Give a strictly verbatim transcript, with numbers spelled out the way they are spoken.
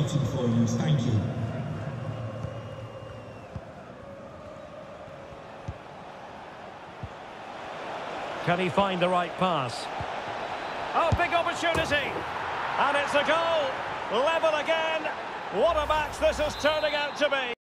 waiting for you. Thank you. Can he find the right pass? Oh, big opportunity. And it's a goal. Level again. What a match this is turning out to be.